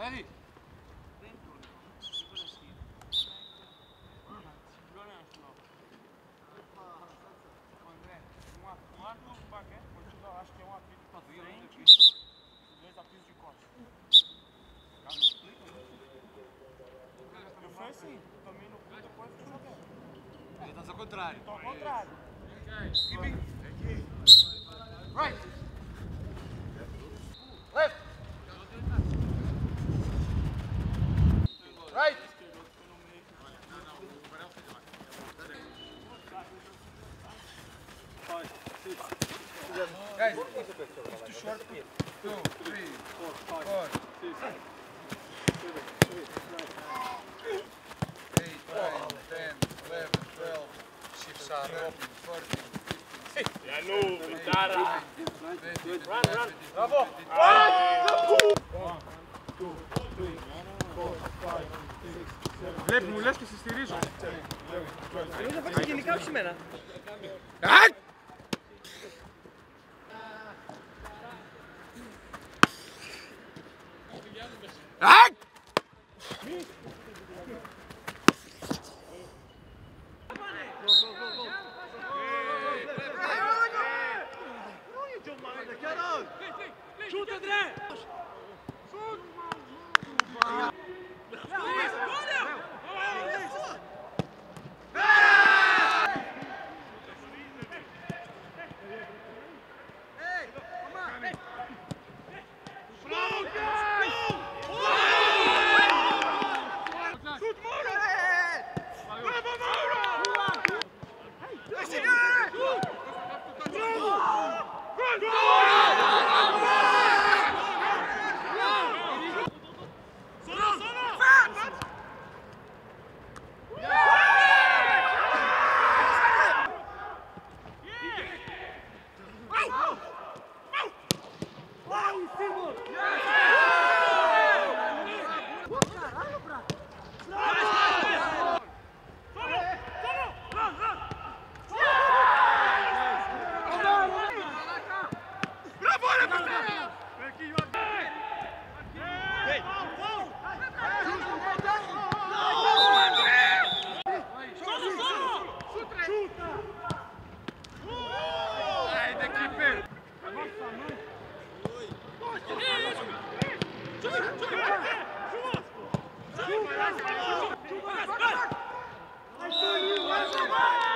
Ready? Acho que é um apito pra frente, dois apitos de costas. Eu fui assim, tomei no cu, depois fui jogando. Ele tá ao contrário. Tô ao contrário. Keeping. Right. Left. Right. Guys, it's too short. 2, 3, 4, 5, 6, 7, 8, 9, 10, 11, 12, 13, 14, 15, Ja, nu, Dara. 20, Run. Bravo! 1, 2, 3, 4, 5, 6, 7. Βλέπει, μου λες και σε στηρίζω. Νομίζω θα παίξει γενικά όχι σήμερα. Chuta, André! Chuta!